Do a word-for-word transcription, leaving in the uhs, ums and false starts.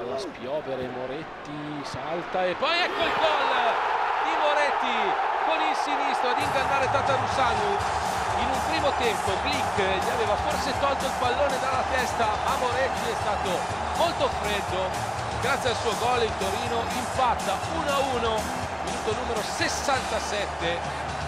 palla spiovere, Moretti salta e poi ecco il gol di Moretti con il sinistro ad ingannare Tatarusanu. In un primo tempo Glick gli aveva forse tolto il pallone dalla testa, ma Moretti è stato molto freddo. Grazie al suo gol il Torino impatta uno a uno, minuto numero sessantasette.